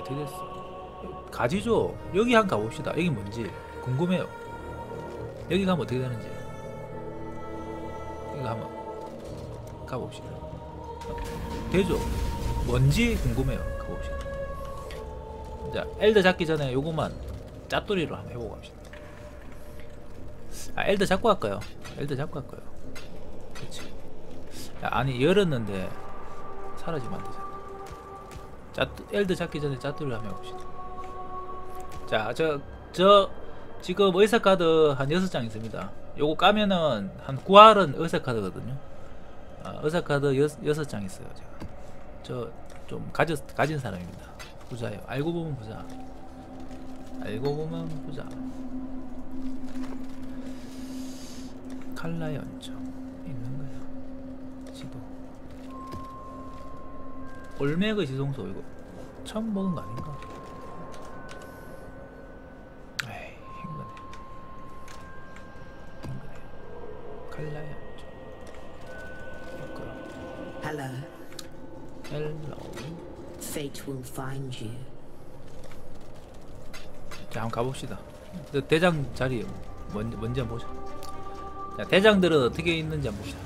어떻게 됐어? 가지죠. 여기 한번 가봅시다. 여기 뭔지 궁금해요. 여기 가면 어떻게 되는지. 여기 한번 가봅시다. 되죠? 뭔지 궁금해요. 가봅시다. 자, 엘더 잡기 전에 요거만 짭돌이로 한번 해보고 갑시다. 아, 엘더 잡고 할까요? 엘더 잡고 할까요? 그렇지. 아니, 열었는데 사라지면 안 되잖아. 엘더 잡기 전에 짭돌이를 한번 해봅시다. 자, 저 지금 의사카드 한 6장 있습니다. 요거 까면은 한 9할은 의사카드거든요. 아, 의사카드 6장 있어요. 제가 저 좀 가진 사람입니다. 부자예요. 알고 보면 부자. 알고 보면 부자. 칼라의 연정 있는 거야. 지도. 올메그 지성소 이거 처음 먹은 거 아닌가? 에이, 힘드네. 칼라의 연정. Hello. 헬로. Fate will find you. 자, 한번 가봅시다. 대장 자리 뭔지 한번 보자. 자, 대장들은 어떻게 있는지 한번 봅시다.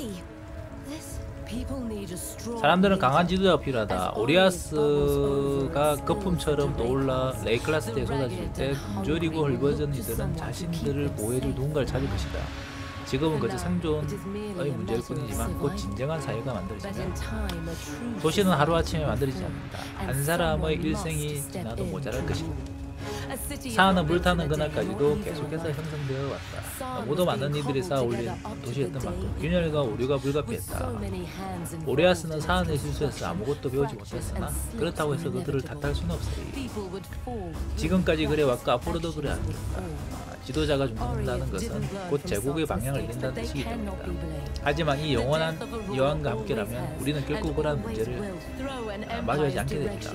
사람들은 강한 지도자가 필요하다. 오리아스가 거품처럼 떠올라 레이클라스트에 쏟아질 때 굶주리고 헐벗은 이들은 자신들을 보호해줄 누군가를 찾을 것이다. 지금은 그저 생존의 문제일 뿐이지만 곧 진정한 사회가 만들어지면 도시는 하루아침에 만들어지지 않는다. 한 사람의 일생이 지나도 모자랄 것이다. 산은 불타는 그날까지도 계속해서 형성되어 왔다. 너무도 많은 이들이 쌓아 올린 도시였던 만큼 균열과 오류가 불가피했다. 오레아스는 사안의 실수에서 아무것도 배우지 못했으나 그렇다고 해서 그들을 탓할 수는 없으리. 지금까지 그래왔고 앞으로도 그래야 한다. 지도자가 죽는다는 것은 곧 제국의 방향을 잃는다는 뜻이기 때문이다. 하지만 이 영원한 여왕과 함께라면 우리는 결코 그러한 문제를 마주하지 않게 됩니다.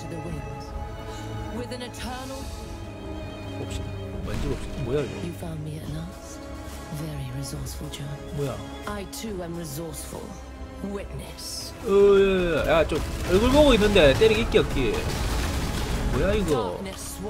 봅시다. 뭔지 봅시다. 뭐야 이거? 뭐야? 야, 좀 얼굴 보고 있는데 때리기 있기 없기. 뭐야 이거?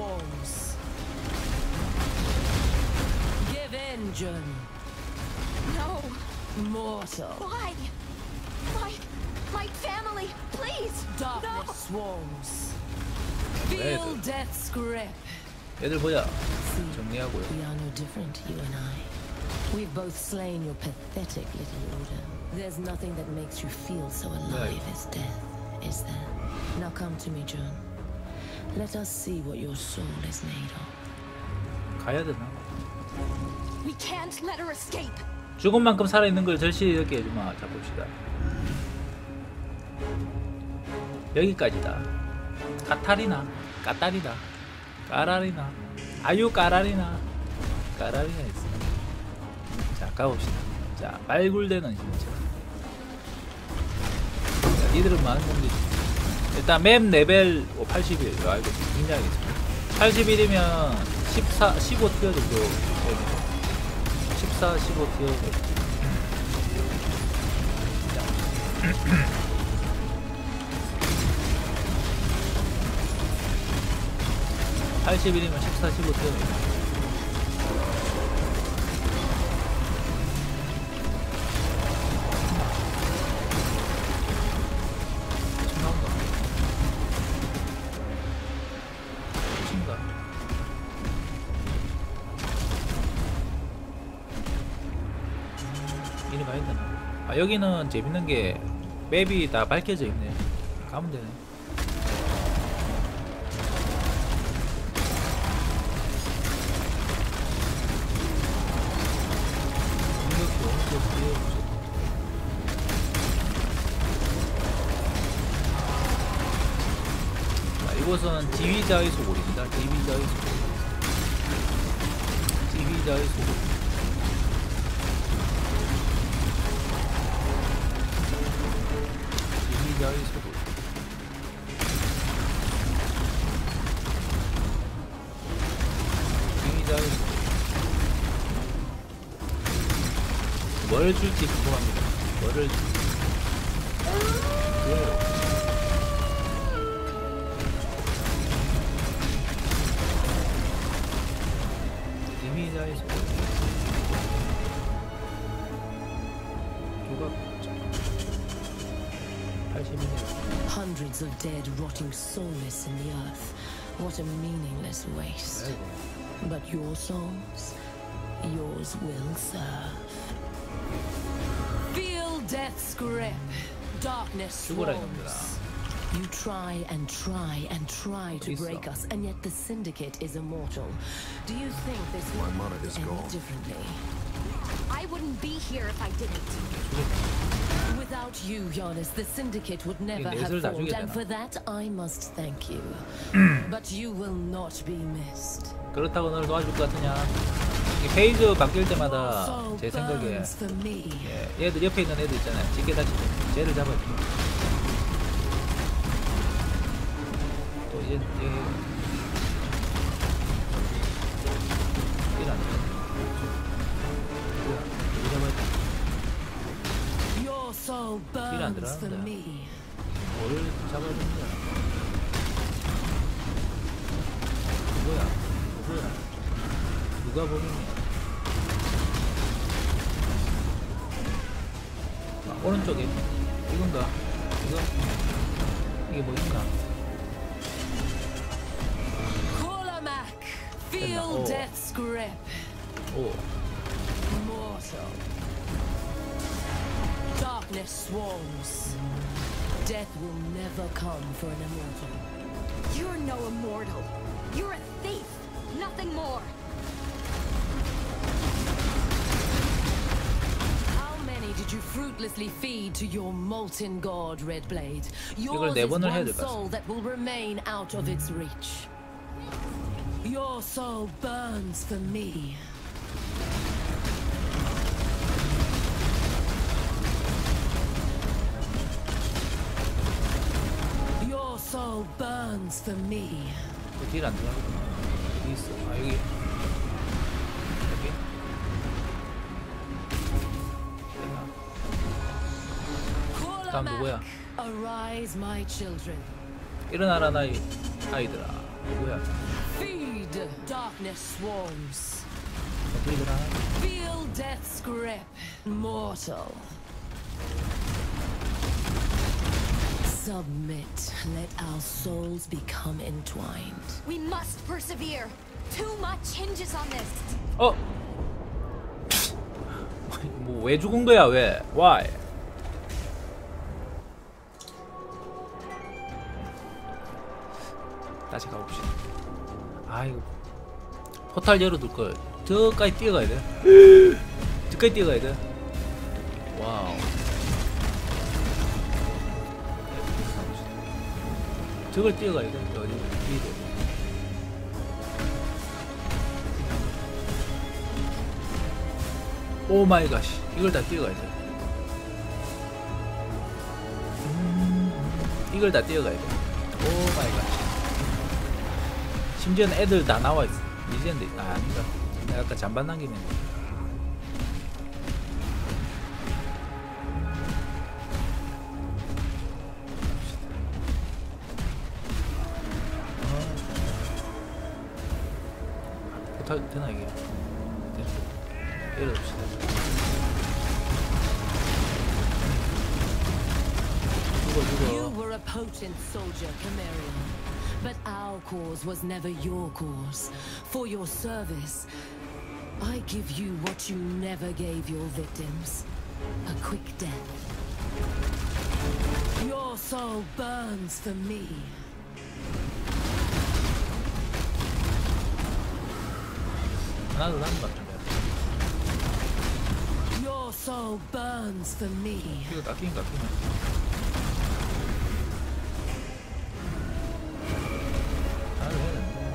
No. Mortal. Why? My family, please. Darkness swarms. Feel death's grip. 얘들 보자. 정리하고요. We are no different, you and I. We've both slain your pathetic little order. There's nothing that makes you feel so alive as death, is there? Now come to me, John. Let us see what your soul is made of. 가야 되나? We can't let her escape. 죽은 만큼 살아있는 걸 절실히 여기게 해주마. 자, 봅시다. 여기까지다. 까타리나, 까따리다, 까라리나, 아유 까라리나, 까라리나 있어. 자, 가봅시다. 자, 발굴되는 힘이죠. 자, 이들은 많은 분들이 일단 맵 레벨 81. 이거 알고 굉장하겠죠. 81이면 15티어 정도 됩니다. 15티어. 81이면 14, 15티어. 이리 가야 되나? 아, 여기는 재밌는 게 맵이 다 밝혀져 있네. 가면 되네. 자, 이곳은 지휘자의 소굴입니다. 지휘자의 소굴. 지휘자의 소굴. 지휘자의 소굴. 지휘자의 소굴. 뭘 줄지 궁금합니다. 뭐를 줄지. 그림자의 소리. 조각 80이네요. Hundreds of dead, rotting soulless in the earth. What a meaningless waste. 아이고. But your souls, yours will serve. Feel death's grip. Darkness 죽어라 swarms. 이놈들아. You try and try and try to 어디 있어? break us, and yet the Syndicate is immortal. Do you think this My would mana is end gone. differently? I wouldn't be here if I didn't. Without you, Giannis, the Syndicate would never 이 have 넷을 다 formed, and 죽여야 for that I must thank you. But you will not be missed. 그렇다고 너를 도와줄 것 같으냐? 이 페이지 바뀔 때마다 Your soul 제 생각에 burns for me. 예, 얘들 옆에 있는 애들 있잖아요. 찌개 다시 쟤를 잡아줘. 또 얘 이런 뭐야? 이거 잡아야 돼. Your soul 일 안 burns for 들어가는데. me. 뭘 잡아야 되는 거야? 뭐야? 뭐야? 누가 보느냐? 아, 오른쪽에 이건가? 이거? 이게 뭐인가? Kulamak, feel Oh. death's grip. 오, Mortal. Darkness swarms. Death will never come for an immortal. You're no immortal. You're a thief. Nothing more. How many did you fruitlessly feed to your molten god, Redblade? 이걸 Yours 네 is 번을 해야 one 될 것 soul that will remain out of its reach. Your soul burns for me. Your soul burns for me. 딜안 들어가구나. 어디 있어? 아 여기. 여기. 다음 누구야? Arise, my children. 일어나라 나이 아이들아. 누구야? Feed. Darkness swarms. 어떻게 일어나? Feel death's grip. Mortal. Submit. Let our souls become entwined. We must persevere. Too much hinges on this. 어? 뭐 왜 죽은 거야 왜? Why? 다시 가봅시다. 아 이거 포탈 열어둘 걸. 저까지 뛰어가야 돼. 저까지 뛰어가야 돼. 와우. 저걸 뛰어가야 돼. 어디 위로. 오 마이 갓. 이걸 다 뛰어가야 돼. 이걸 다 뛰어가야 돼. 오 마이 갓. 심지어는 애들 다 나와 있어. 이제는 아니다. 내가 아까 잠반 남기면 돼. 되나 이게? 열어봅시다. You were a potent soldier, Camarion. But our cause was never your cause. For your service, I give you what you never gave your victims. A quick death. Your soul burns for me. 하나도 남은 것 같은데. Your soul burns for me. 이거 깎이긴 깎이네. 하나도 해야 되는데.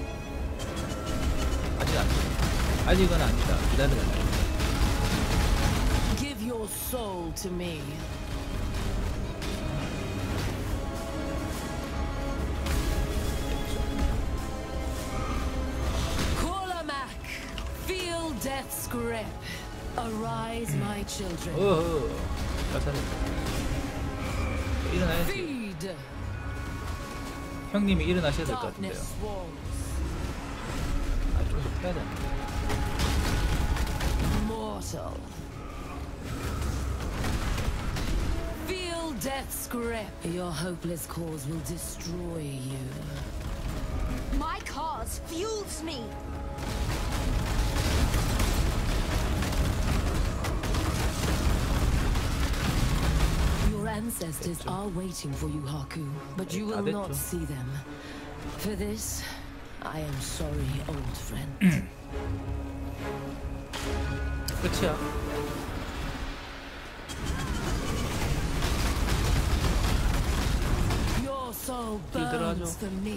아직 안 돼. 아직은 아니다. 기다려야 돼. Give your soul to me. Kulamak, feel death's grip. Arise, my children. 어허. 가사는. 일어나야지. Feed. 형님이 일어나셔야 될 것 같은데요. Darkness swarms. 아, 좀 더 패야 되는데. mortal. Feel death's grip. Your hopeless cause will destroy you. My cause fuels me. Your ancestors are waiting for you, Haku, but you will not see them. For this, I am sorry, old friend. 끝이야. Your soul 들어가죠. burns for me.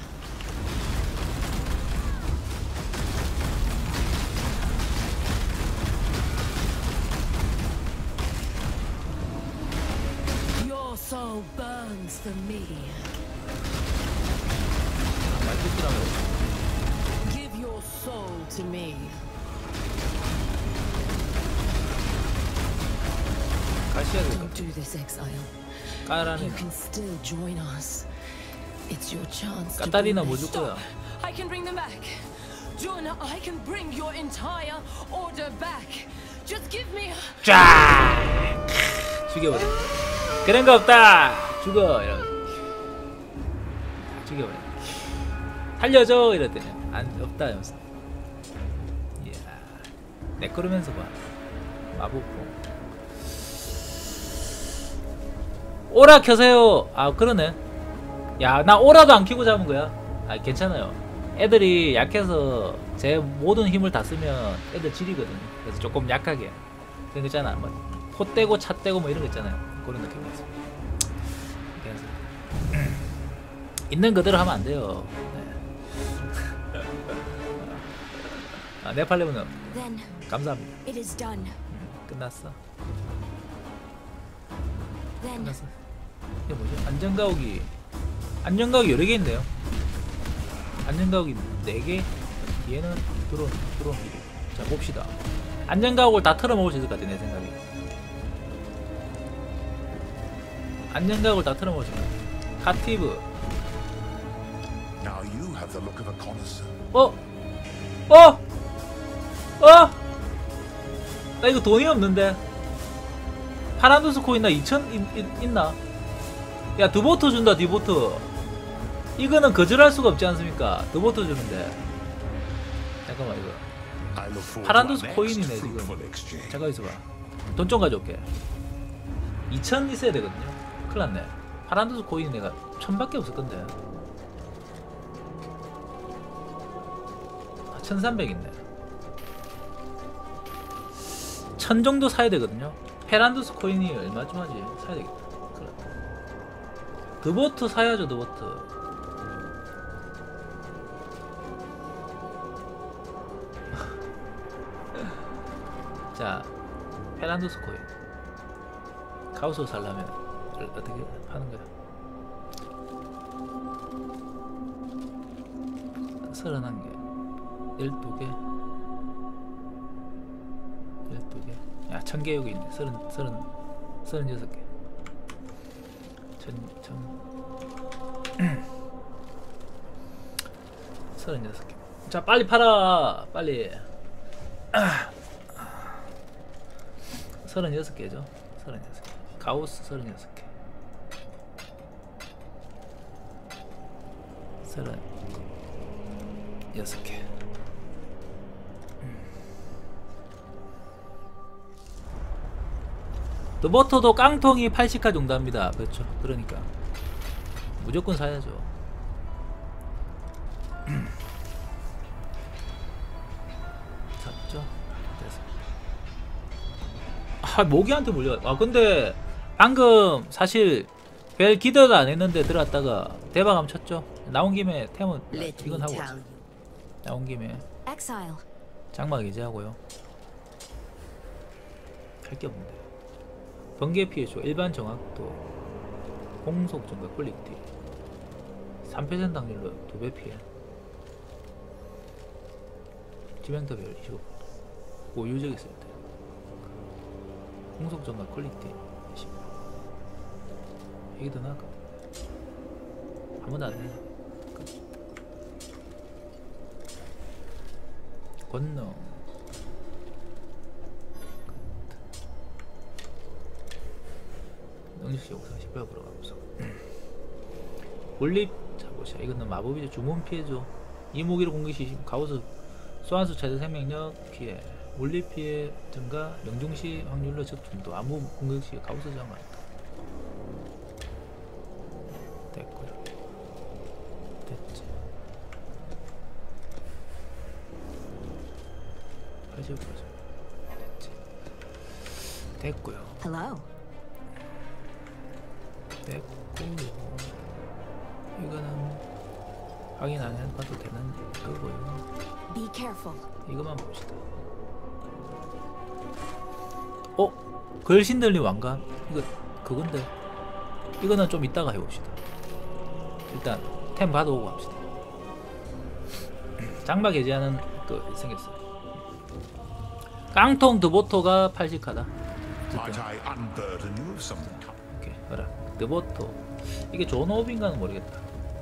Your soul burns for me. Give your soul to me. 가시야 될 것 Don't 같아. do this, exile. 까라는 You can still join us. It's your chance to 까따리나 bring 뭐 this- 줄 거야? I can bring them back. John, I can bring your entire order back. Just give me. 쫙 죽여버려. 그런 거 없다. 죽어 이러면서 죽여버려. 살려줘 이랬더니 안 없다 이러면서. 이야 내꺼르면서 봐. 마법봉. 오라 켜세요. 아 그러네. 야 나 오라도 안 켜고 잡은 거야. 아 괜찮아요. 애들이 약해서 제 모든 힘을 다 쓰면 애들 지리거든요. 그래서 조금 약하게 그런 거 있잖아. 뭐 포 떼고 차 떼고 뭐 이런 거 있잖아요. 그런 느낌이었어. 그래서 있는 그대로 하면 안 돼요. 네. 아, 네팔레몬은 Then 감사합니다. it is done. 끝났어. Then 끝났어. 이게 뭐지? 안전가옥이 안전가옥이 여러 개 있네요. 안전가옥이 4개. 얘는 드론. 자 봅시다. 안전가옥을 다 털어먹을 수 있을 것 같아 내 생각에. 안전가옥을 다 털어먹을 수 있을 것 같아. 카티브. Now you have the look of a connoisseur. 나 이거 돈이 없는데. 파란두스 코인 나 2,000 있나? 야 드보트 준다 드보트. 이거는 거절할 수가 없지 않습니까? 드보트 주는데. 잠깐만 이거. I look forward 파란두스 to our 코인이네 next 지금. fruitful exchange. 잠깐 있어봐. 돈 좀 가져올게. 2,000 있어야 되거든요. 큰일 났네. 파란두스 코인 내가 1,000밖에 없을 건데. 1,300 있네. 1,000 정도 사야 되거든요. 페란두스 코인이 얼마쯤 하지? 사야 되겠다. 큰일 났다. 드보트 사야죠, 드보트. 자, 페란두스 코인. 가우스 살려면 어떻게 하는 거야? 31개, 12개, 12개. 야, 1000개 여기 있네. 36개. 36개. 자, 빨리 팔아. 빨리. 36개죠. 36개. 가우스 36개. 36개. 드버터도 깡통이 80카 정도 합니다. 그렇죠. 그러니까 무조건 사야죠. 샀죠. 됐어. 아, 모기한테 물려. 아, 근데 방금 사실 별 기대도 안 했는데 들어갔다가 대박함 쳤죠. 나온 김에 템은 Let 이건 me 하고 tell you. 나온 김에 Exile. 장막 이제하고요. 할 게 없는데. 번개 피해줘. 일반 정확도. 공속 증가 퀄리티. 3% 확률로 2배 피해. 지명타별 25%. 고유적 있을 때. 공속 증가 퀄리티 10%. 이게 더 나을까? 아무도 안 해. 권능 은식 옥상 10배 걸어가면서 올립 자보자. 이거는 마법이죠. 주문 피해죠. 이 무기로 공격 시 가우스 소환수 최대 생명력 피해, 올립 피해 증가, 명중시 확률로 적 중도, 아무 공격 시 가우스 저항하였다. 됐고요. 됐지. 80%. 됐지. 됐고요. Hello. 됐고요. 이거는 확인 안 해봐도 되는 거고요. Be careful. 이것만 봅시다. 걸신들림 왕관? 이거 그건데 이거는 좀 이따가 해봅시다. 일단 템 받아오고 합시다. 장막 해제하는 그 생겼어요. 깡통 드보토가 80카다. Might I unburden you of some 오케이, 봐라. 드보토. 이게 좋은 호흡인가는 모르겠다.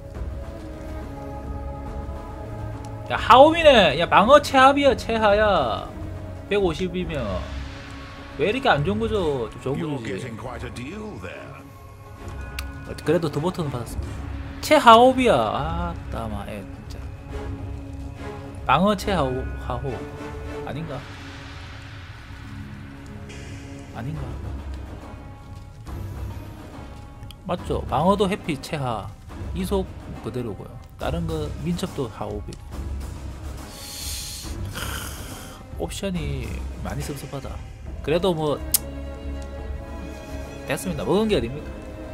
야, 하옵이네. 야, 방어 최합이야, 최하야. 150이면 왜 이렇게 안 좋은 거죠? 좀 좋은 You're 거지. getting quite a deal there. 그래도 드보토는 받았습니다. 최하옵이야. 아, 따마, 진짜. 방어 최하호, 하호. 아닌가? 아닌가? 맞죠? 방어도 해피 최하. 이속 그대로고요. 다른 거 민첩도 하옵이고. 옵션이 많이 섭섭하다. 그래도 뭐 됐습니다. 먹은 게 어딥니까?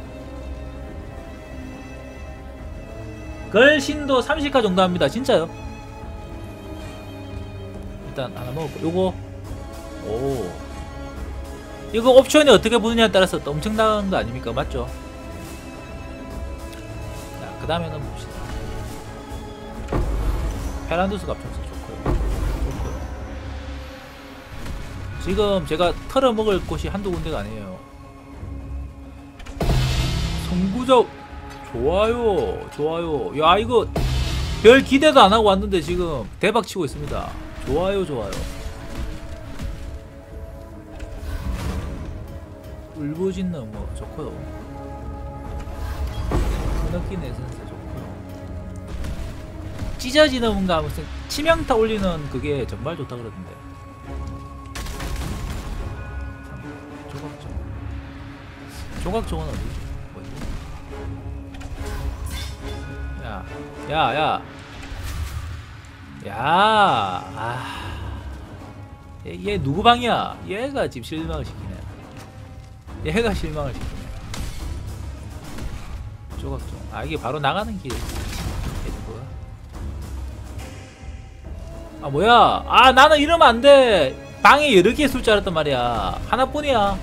걸신도 30카 정도 합니다. 진짜요? 일단 하나 먹었고, 요거 이거 옵션이 어떻게 보느냐에 따라서 또 엄청난 거 아닙니까? 맞죠? 자, 그 다음에는 봅시다. 페란두스 갑종사 좋고요. 지금 제가 털어 먹을 곳이 한두 군데가 아니에요. 송구적 좋아요, 좋아요. 야, 이거 별 기대도 안 하고 왔는데 지금 대박 치고 있습니다. 좋아요, 좋아요. 울부짖는 뭐 좋고요. 그느낀 에센스 좋고요. 찢어지는 뭔가 무슨 치명타 올리는 그게 정말 좋다 그러던데. 조각종은 어디지? 뭐지? 얘 누구 방이야? 얘가 지금 실망을 시키네. 얘가 실망을 시키네. 조각종. 이게 바로 나가는 길. 뭐야? 나는 이러면 안 돼. 방에 여러 개 있을 줄 알았단 말이야. 하나뿐이야.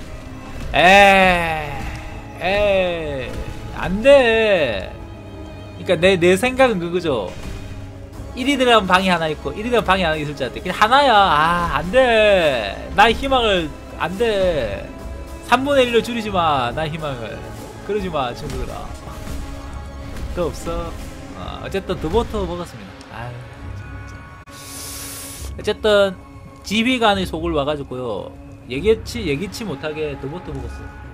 안 돼. 그러니까 내 생각은 그거죠. 1위 들어가면 방이 하나 있고 1위 들어가면 방이 하나 있을 줄 알았대. 그냥 하나야. 안 돼. 나의 희망을 안 돼. 3분의 1로 줄이지 마. 나의 희망을. 그러지 마, 친구들아. 더 없어. 어쨌든 드보터 먹었습니다. 진짜. 어쨌든 지휘관의 속을 와가지고요. 예기치 못하게 드보터 먹었어요.